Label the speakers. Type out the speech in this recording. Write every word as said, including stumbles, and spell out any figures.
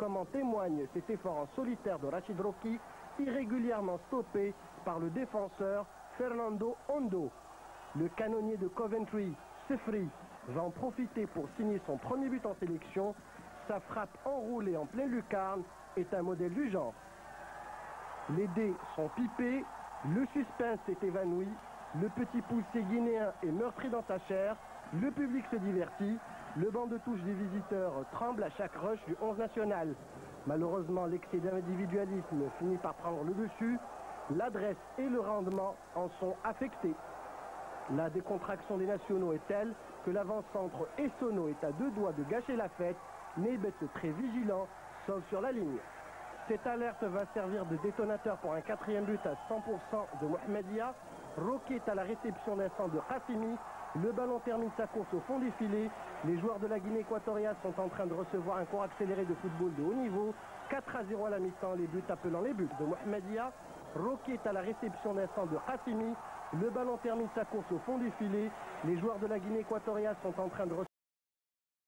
Speaker 1: comme en témoigne cet effort en solitaire de Rachid Rocky, irrégulièrement stoppé par le défenseur Fernando Hondo. Le canonnier de Coventry, Sefri, va en profiter pour signer son premier but en sélection. Sa frappe enroulée en pleine lucarne est un modèle du genre. Les dés sont pipés, le suspense est évanoui, le petit poussé guinéen est meurtri dans sa chair, le public se divertit, le banc de touche des visiteurs tremble à chaque rush du onze national. Malheureusement, l'excès d'individualisme finit par prendre le dessus, l'adresse et le rendement en sont affectés. La décontraction des nationaux est telle que l'avant-centre Essonno est à deux doigts de gâcher la fête, mais est très vigilant, sauf sur la ligne. Cette alerte va servir de détonateur pour un quatrième but à cent pour cent de Mohamedia. Rocky est à la réception d'un centre de Hassimi. Le ballon termine sa course au fond des filets. Les joueurs de la Guinée équatoriale sont en train de recevoir un cours accéléré de football de haut niveau. quatre à zéro à la mi-temps, les buts appelant les buts de Mohamedia. Rocky est à la réception d'un centre de Hassimi. Le ballon termine sa course au fond du filet. Les joueurs de la Guinée équatoriale sont en train de recevoir